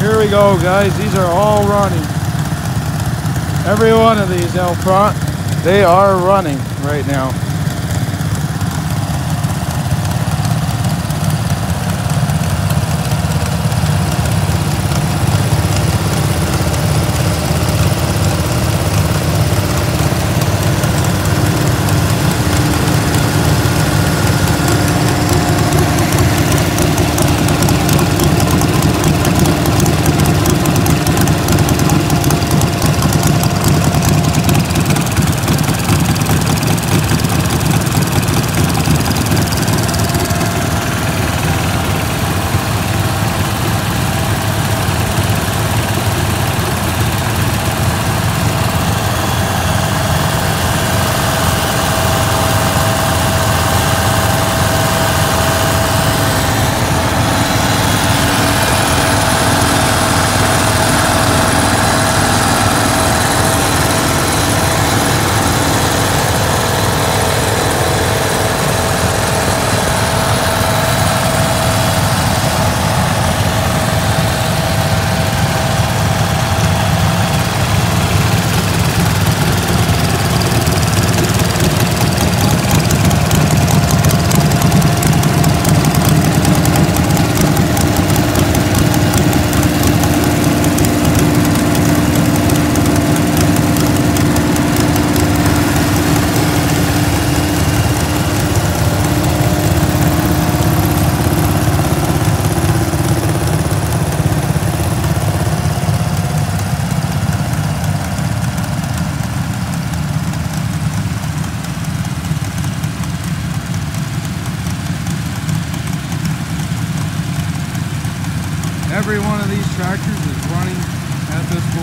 Here we go, guys. These are all running. Every one of these out front, they are running right now. Every one of these tractors is running at this